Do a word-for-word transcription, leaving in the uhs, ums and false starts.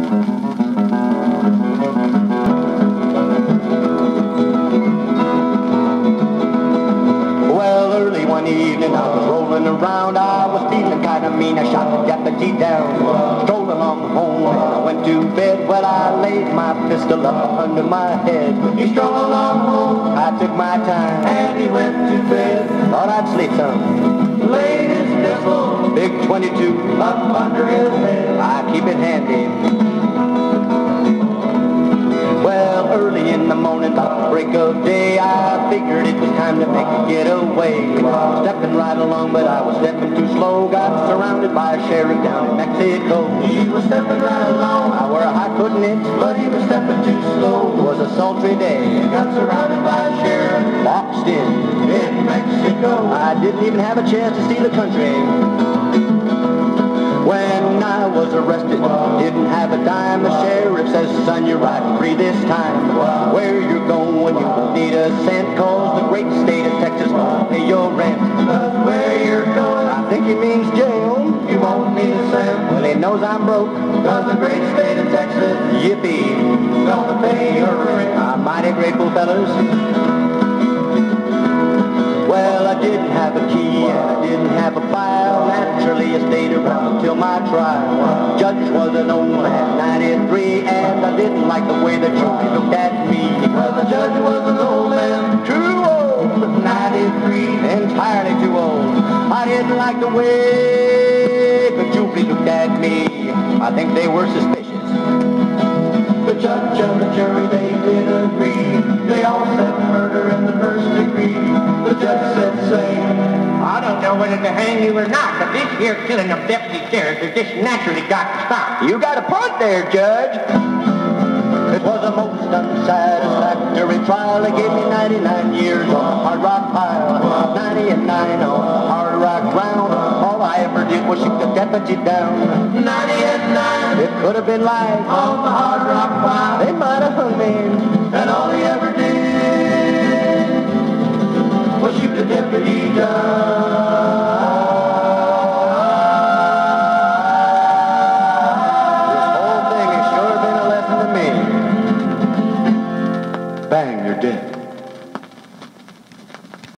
Well, early one evening I was rolling around, I was feeling kind of mean, I shot the deputy down. Strolled along home and I went to bed. Well, I laid my pistol up under my head. He strolled along home, I took my time, and he went to bed. Thought I'd sleep some. Laid his pistol, big twenty-two, up under his head. I keep it handy. Well, early in the morning, about the break of day, I figured it was time to make a getaway. Stepping right along, but I was stepping too slow. Got surrounded by a sheriff down in Mexico. He was stepping right along. I wore a high foot in it, but he was stepping too slow. It was a sultry day. Got surrounded by a sheriff, boxed in in Mexico. I didn't even have a chance to see the country. When I was arrested, didn't have a dime. The sheriff says, son, you're riding free this time. Where you're going, you won't need a cent, cause the great state of Texas won't pay your rent. Cause where you're going, I think he means jail. You won't need a cent. Well, he knows I'm broke. Cause the great state of Texas, yippee, gonna pay your rent. I'm mighty grateful, fellas. Well, I didn't have a key and I didn't have a file. Naturally, I stayed around until my trial. Judge was an old man, ninety-three, and I didn't like the way the jury looked at me. Well, the judge was an old man, too old, ninety-three, entirely too old. I didn't like the way the jury looked at me. I think they were suspicious. The judge and the jury, they did agree. They all said murder in the first degree. The judge said, say, I don't know whether to hang you or not, but this here killing of deputy sheriff has just naturally got to stop. you got a point there, Judge. It was a most unsatisfactory trial. They gave me ninety-nine years on the hard rock pile, ninety and nine on the hard rock ground. All I ever did was shoot the deputy down. ninety and nine It could have been life on the hard rock pile, they might have hung me. and all he ever did was shoot the deputy down.